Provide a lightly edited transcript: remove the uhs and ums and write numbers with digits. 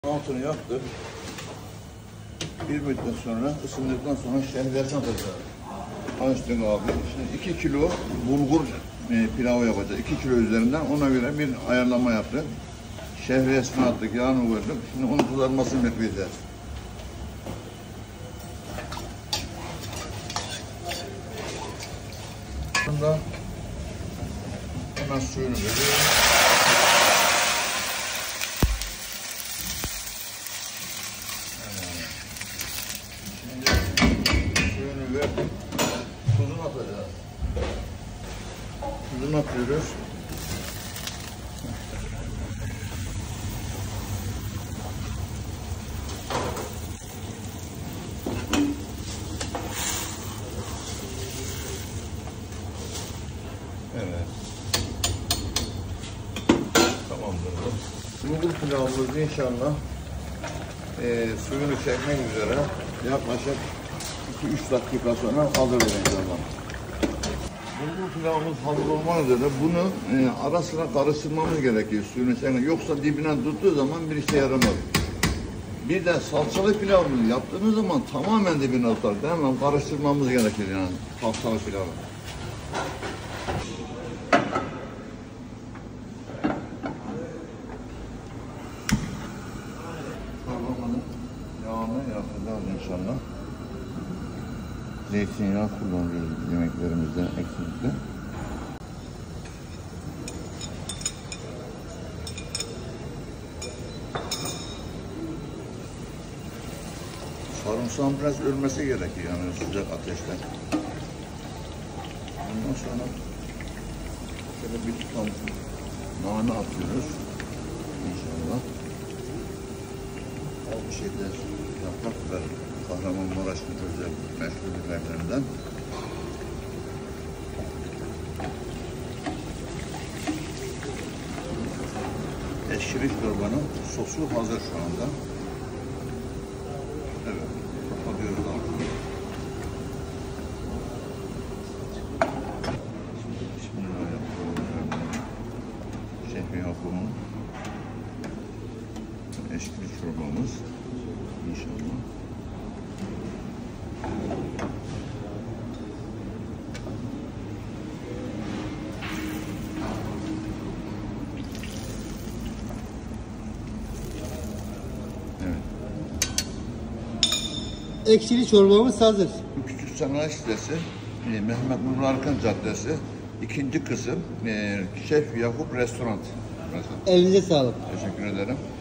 Altını yaktık. Bir müddet sonra ısındıktan sonra şehriyesine atacağız. Açtık abi. Şimdi 2 kilo bulgur pilavı yapacağız. 2 kilo üzerinden ona göre bir ayarlama yaptık. Şehriyesine attık, yağını koyduk. Şimdi onun kızarmasını bekleyeceğiz. Bunda hemen suyunu veriyoruz. Suyunu verdik. Tuzunu atacağız. Tuzunu atıyoruz. Evet. Tamamdır. Bulgur pilavımız inşallah suyunu çekmek üzere yaklaşık 2-3 dakika sonra hazır inşallah. Bulgur pilavımız hazır olmak üzere bunu ara sıra karıştırmamız gerekiyor suyunu çekmek. Yoksa dibine tuttuğu zaman bir işe yaramaz. Bir de salçalı pilavını yaptığınız zaman tamamen dibine tutar. Hemen karıştırmamız gerekir yani salçalı pilavı. Yağını yapacağız inşallah. Zeytinyağı kullanıyoruz yemeklerimizde eksiklikle. Sarımsağın biraz ölmesi gerekiyor yani sıcak ateşte. Ondan sonra şöyle bir tutam nane atıyoruz inşallah. Bir şeyde yaprak biber, Kahramanmaraş'ın özel meşhur biberlerinden. Eşkili çorbanın sosu hazır şu anda. Evet, kapatıyoruz altını. Bismillahirrahmanirrahim. Şehri Yakup'un eşkili çorbamız inşallah. Evet. Ekşili çorbamız hazır. Küçük Sanayi Sitesi, Mehmet Nuri Arkan Caddesi, 2. kısım, Şef Yakup Restoran. Elinize sağlık. Teşekkür ederim.